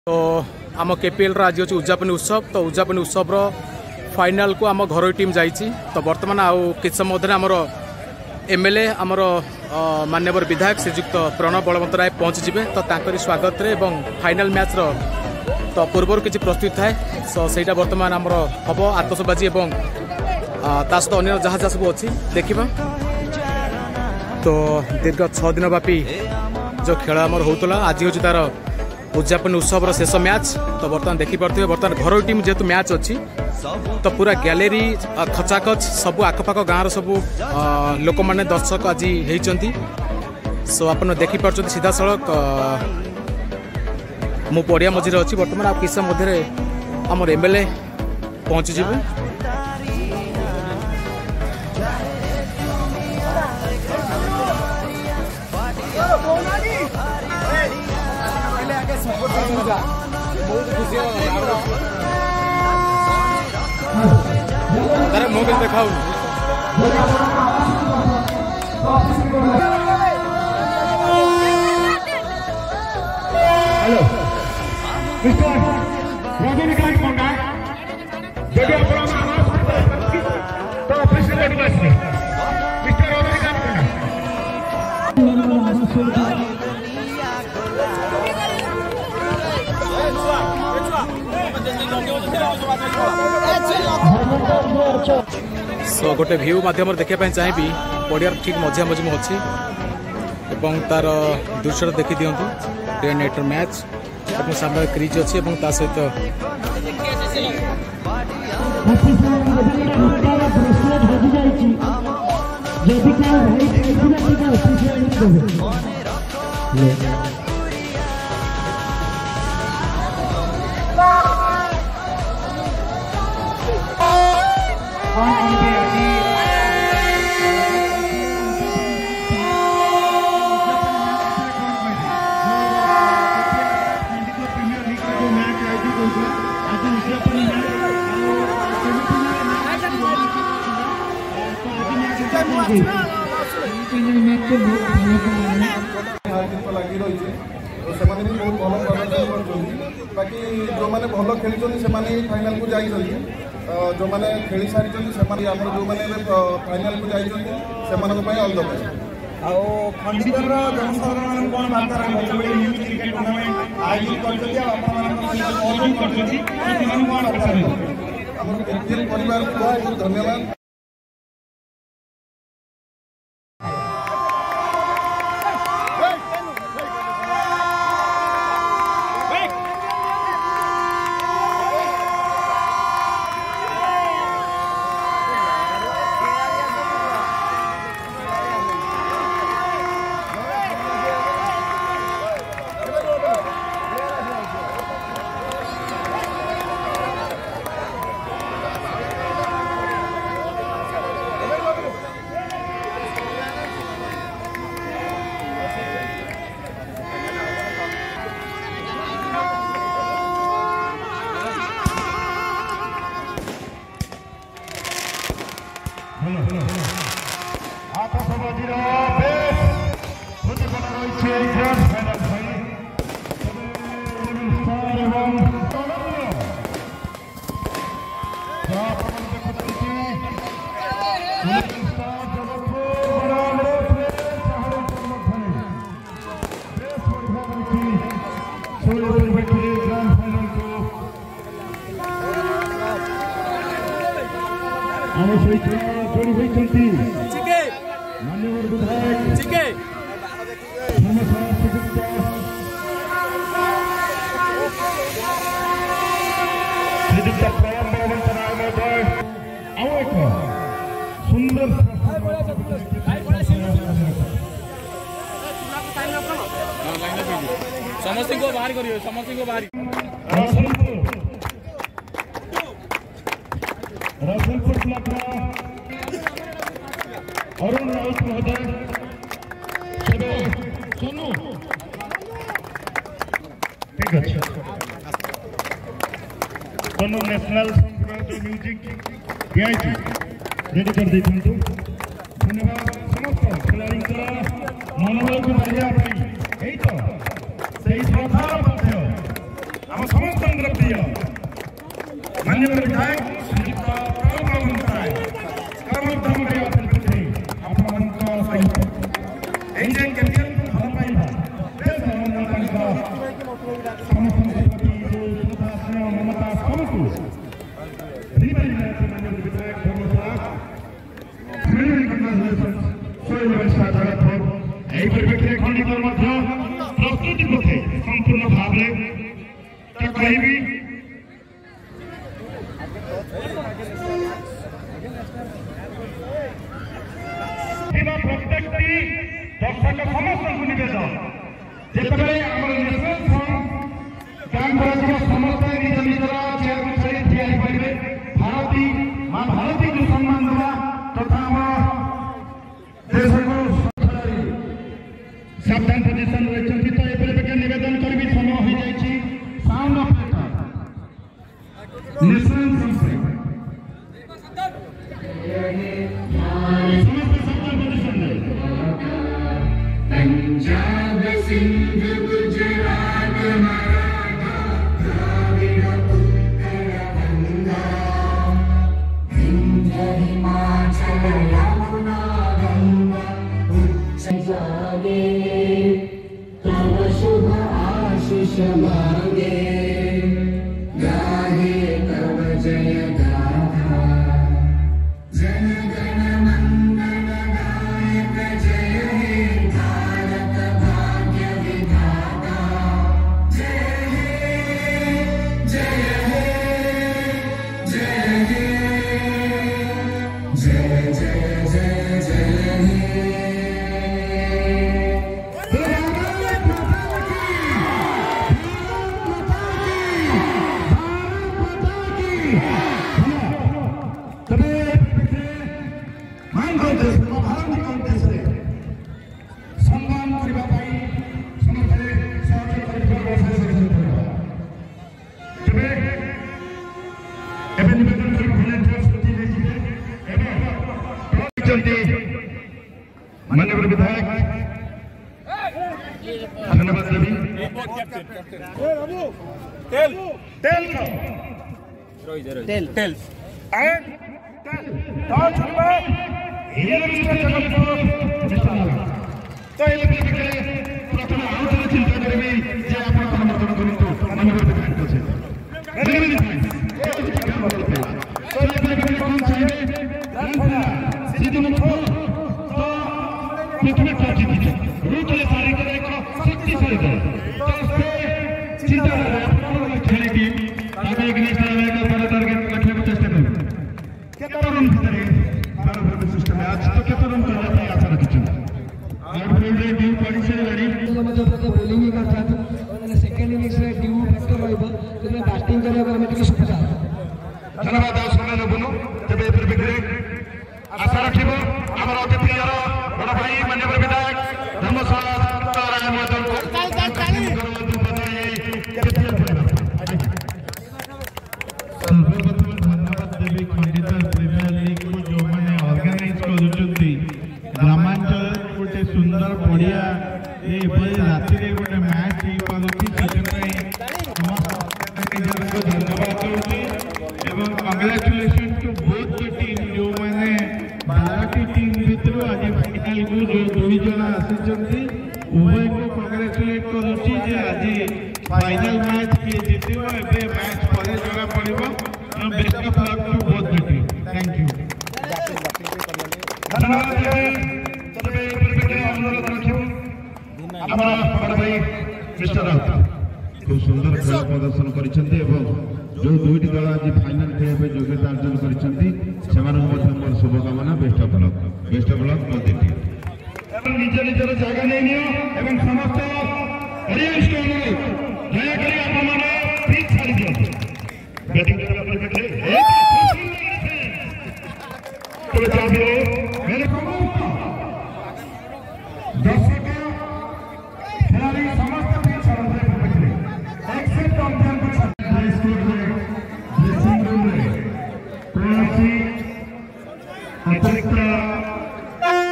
तो आम केपीएल आज अच्छे उद्यापनी उत्सव तो उद्यापनी उत्सव फाइनाल को आम घर टीम जाइए। तो बर्तमान आउ कि समय आमर एमएलए आमर माननीय विधायक श्रीजुक्त प्रणव बलवंत राय पहुँचीजे। तो तांकरी स्वागत रे एवं फाइनाल मैच तो पूर्व किसी प्रस्तुत थाए सो सहीटा बर्तमान आमर हम आतशबाजी और सहित अन्य जहाँ जहाँ सब अच्छी देखा। तो दीर्घ 6 दिन व्यापी जो खेल आमर होता आज हूँ तार उद्यापन उत्सव शेष मैच। तो बर्तमान देखिपे बर्तमान घर टीम जेहेतु मैच अच्छी तो पूरा गैलेरी खचाखच सब आखपाख गाँव सब लोक मैंने दर्शक आज होती। सो आप देखिपे सीधा सड़क मु पड़िया मझे अच्छी बर्तमान आप किस मध्य आम एमएलए पहुँचीजे। अरे मोबाइल देखाऊ हेलो मिस्टर रजनीकांत पंडा जदि आपण तो ऑफिस रे मिस्टर रजनीकांत पंडा सो गोटे भ्यू माध्यम देखा चाहिए पड़ियार ठीक मझा मझी में अच्छी तार दृश्य देखी दिंतु डे नाइट मैच और सामने क्रिज अच्छी सहित बाकी जो मैंने भल खेली से फाइनाल को जाइए जो मैंने खेली सारी जो मैंने फाइनाल को जाइए ऑल द बेस्ट। खंडीधर जनसाधारण कौन बार्ता न्यूज क्रिकेट टूर्नामेंट आयोजित परिवार को बहुत बहुत धन्यवाद। आतशबाजी बेस प्रतिपन्न रही ग्रांड फाइनाल जोड़ी होती माननीय विधायक श्रीजुक्त प्रणव बलवंत राय महोदय आउ एक सुंदर समस्त को बाहर करियो समस्त को बाहर रसूलपुर ब्लॉक अरुण राउत महोदय सोनू ठीक अच्छे सोनू नेशनल जो म्यूजिक दिखाई रेडी कर दी धन्यवाद समस्त खिलाड़ी मनोबल को बढ़िया यही तो सही ଆମ ସମସ୍ତଙ୍କର ପ୍ରିୟ ମାନ୍ୟବର ବିଧାୟକ ଶ୍ରୀଯୁକ୍ତ ପ୍ରଣବ ସାଏ କରମଧ୍ୟମରେ ଅତିଥି ଆପଣମାନଙ୍କ ସହିତ ଏଇ ଯେ କେମିତି ଭଲ ପାଇବା ଦେଶ ତାଙ୍କ ସମସ୍ତଙ୍କ ପ୍ରତି ଯେଉଁ ମମତା ସମସ୍ତଙ୍କୁ ମାନ୍ୟବର ବିଧାୟକ ଧର୍ମଶାଳା এই পরিপ্রেক্ষিতে খণ্ডিত মধ্য প্রস্তুতি পথে সম্পূর্ণ ভাবে কহিবি প্রত্যেকটি দর্শক সমস্ত নিবেদন যেতবে আমার ন্যাশনাল ফ্রন্ট গান করা সমস্ত নিজ নিজের চেয়ারକୁ ଛାଡ଼ି ଠିଆ ହୋଇପାରିବେ ଭାରତୀ ମା ଭାରତୀକୁ ସମ୍ମାନ ଦେବା ତଥା ଆମର ଦେଶକୁ सावधान पोजिशन रही तो ये निवेदन करी समय हो जाए sound operator national Punjab Sindh Gujarat Maratha Dravida उत्तर गंगा विंध्य हिमाचल यमुना गंगा जागे तव शुभ आशीष मांगे गाहे तव जय गाथा जन गण मंगल दायक जय हे भारत भाग्य विधाता जय हे जय हे जय हे जय जय जय जय हे माननीय विधायक धन्यवाद देवी तेल तेल तेल तेल एंड तेल टॉर्च में ये मिस्टर जगतपुर तो ये प्रथम आउट चिंता करेंगे जे आपण समर्थन करतो माननीय विधायक को तो ये कौन चाहिए सीधे मुझको प्रथम टॉर्च दीजिए रूटले सारी का एक शक्तिशाली दल तो उससे चिंता खेली टीम आगे एक नेक्स्ट लेवल का टारगेट रखने को चेष्टा करें कितना रन करें भारत सिस्टम में आज तो कितना रन करने की आशा रखी थी आउटफील्ड रे टीम पड़ी से लड़ी तो मतलब प्रकार बॉलिंग ही करता था और सेकंड इनिंग्स रे टीम फैक्टर रहबो तो बैटिंग करे हम टिके सुविधा धन्यवाद सुने बोलो तबे फिर बिगड़े आशा रखिबो हमर अति प्रिय बड़ा भाई माननीय विधायक धर्मशाला राय महोदय को सर्वप्रथम धन्यवाद देवी खंडित प्रीमियर लीग को जो मैंने ऑर्गेनाइज करुचंती ग्रामांचल गोटे सुंदर पड़िया राति गोटे मैच हो पार्टी को धन्यवाद दूसरी एवं congratulation to both the team जो मैंने 12 टीम भितर आज फाइनल को जो 2 जन आसी उभय को कंग्रेचुलेट करुच्ची आज फाइनल मैच किए जीतिबो एबे मैच परे जगह पड़िबो best of luck to both the team thank you धन्यवाद तबे अनुरोध रखियो हमारा बड़ भाई मिस्टर राउत खूब सुंदर खेल प्रदर्शन करिसेंती एवं जो दुईटी दल आज फाइनल खेल पे योग्यता अर्जन करिसेंती सेमानक मध्य मोर शुभकामना best of luck both the team एवं निज निजर जगह नहीं नियो एवं समस्त ऑडियंस को अनुरोध दया करी आपण माने पिच छाड़ी दियो बैटिंग करने परिप्रेक्षित तो चाहे मेरे दर्शक खिलाड़ी समस्त पिच छाड़ने परिप्रेक्षित एक्सेप्ट ऑप्शन को छाड़ने स्कूल में ड्रेसिंग रूम में कोई अतिरिक्त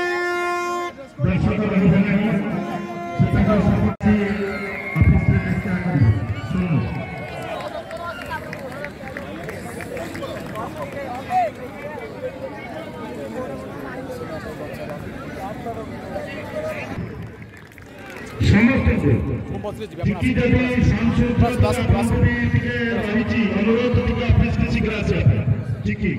दर्शक रही है करते ମୁଁ ବସିଲେ ଯିବି जिकी जदि सांसद ଟିକେ ରହିଛି ଅନୁରୋଧ ଟିକେ ଅଫିସ କି ଶୀଘ୍ର ଆସିବା ପାଇଁ जिकी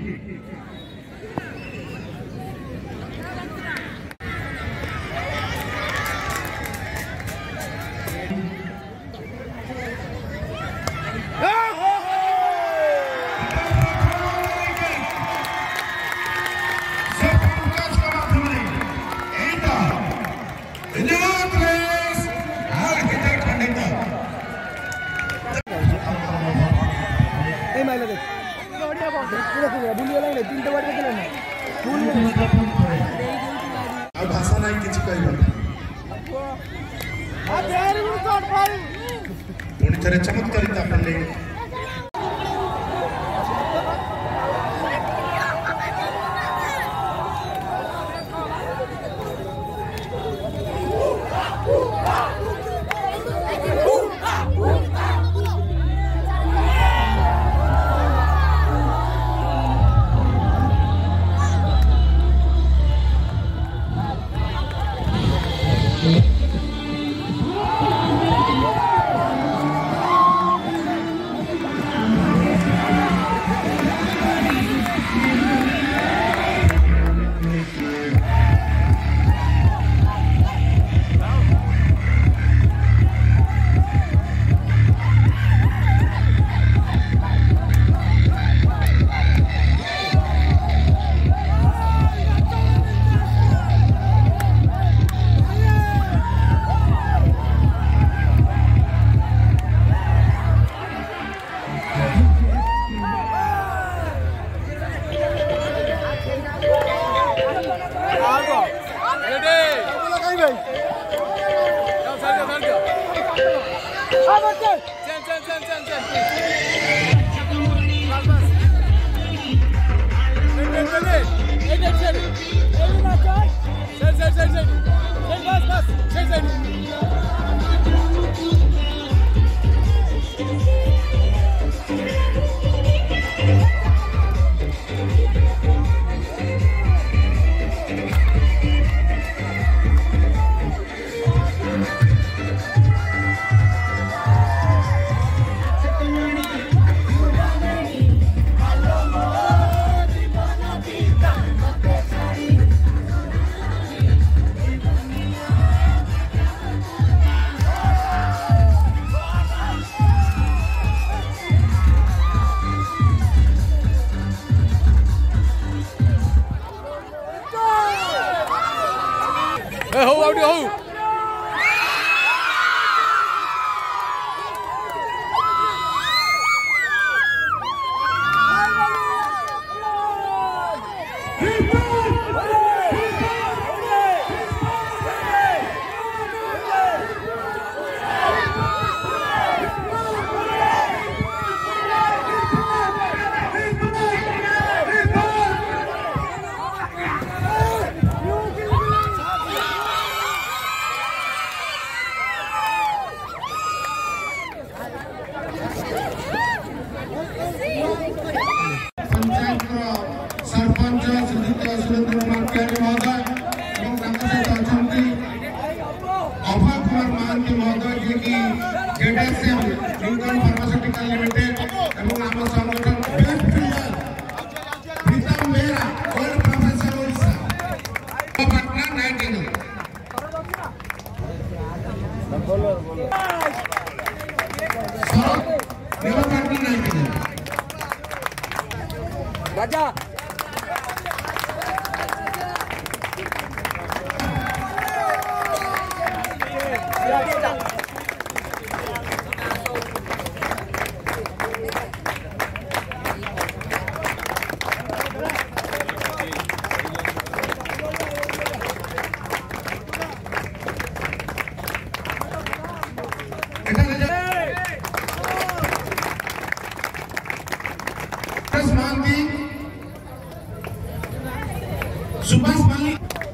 भाषा ना किसी कह पुणी थे चमत्कारिता पड़े सुभाष माली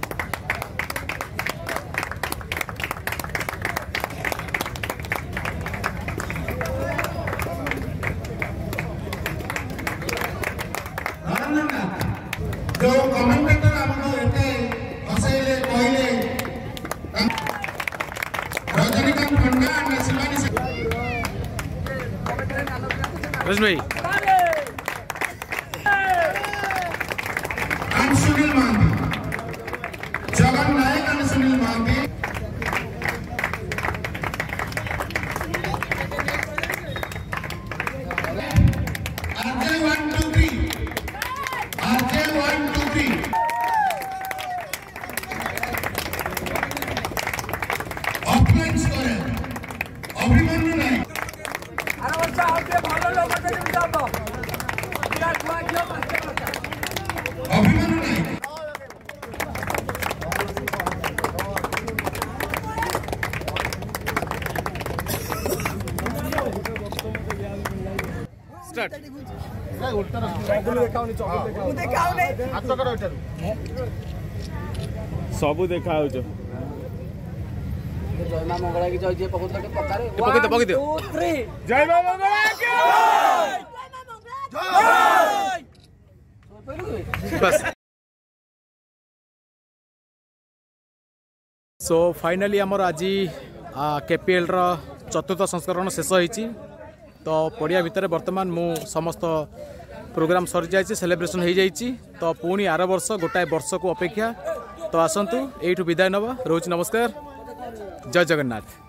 जो कमेंटेटर हमको एते हसैले कहले रजनीकांत भाई सुनील महांती जगन नायक और Sunil Mohanty RJ 1 2 3 RJ 1 2 3 offline score Abhimanyu Nayak Abhimanyu Nayak start सबू देखा पकई दो जय मां मंगला बस सो फाइनाली आमर आज केपीएल रो चतुर्थ संस्करण शेष होईची तो पड़िया भितर वर्तमान मु समस्त प्रोग्राम सरी जाइए सेलिब्रेशन हो जाइए तो पुणी आर वर्ष गोटाए वर्ष को अपेक्षा तो आसतु यू विदाय नवा रोज नमस्कार जय जगन्नाथ।